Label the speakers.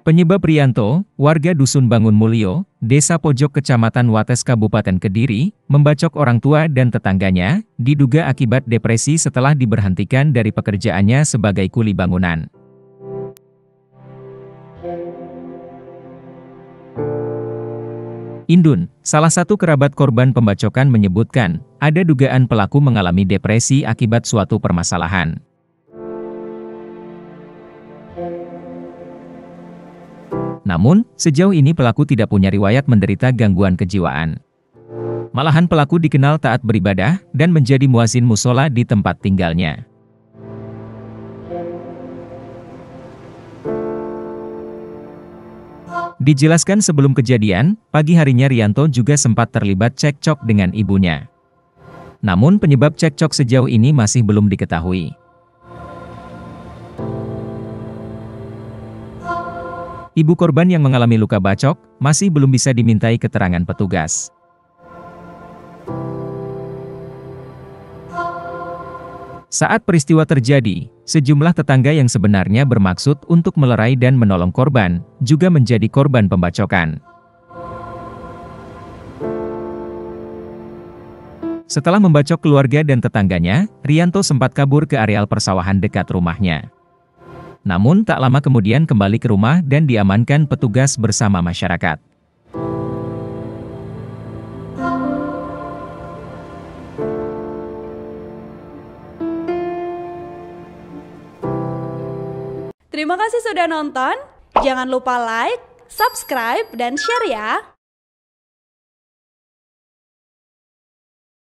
Speaker 1: Penyebab Rianto, warga Dusun Bangun Mulyo, Desa Pojok Kecamatan Wates Kabupaten Kediri, membacok orang tua dan tetangganya, diduga akibat depresi setelah diberhentikan dari pekerjaannya sebagai kuli bangunan. Indun, salah satu kerabat korban pembacokan menyebutkan, ada dugaan pelaku mengalami depresi akibat suatu permasalahan. Namun, sejauh ini pelaku tidak punya riwayat menderita gangguan kejiwaan. Malahan pelaku dikenal taat beribadah, dan menjadi muazin musola di tempat tinggalnya. Dijelaskan sebelum kejadian, pagi harinya Rianto juga sempat terlibat cekcok dengan ibunya. Namun penyebab cekcok sejauh ini masih belum diketahui. Ibu korban yang mengalami luka bacok, masih belum bisa dimintai keterangan petugas. Saat peristiwa terjadi, sejumlah tetangga yang sebenarnya bermaksud untuk melerai dan menolong korban, juga menjadi korban pembacokan. Setelah membacok keluarga dan tetangganya, Rianto sempat kabur ke areal persawahan dekat rumahnya. Namun tak lama kemudian kembali ke rumah dan diamankan petugas bersama masyarakat.
Speaker 2: Terima kasih sudah nonton, jangan lupa like, subscribe, dan share ya!